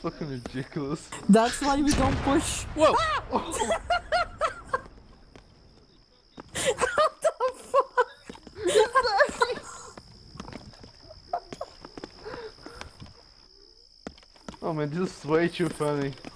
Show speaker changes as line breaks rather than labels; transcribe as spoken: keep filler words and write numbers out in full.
fucking ridiculous.
That's why we don't push.
Whoa!
What the fuck?
Oh man, this is way too funny.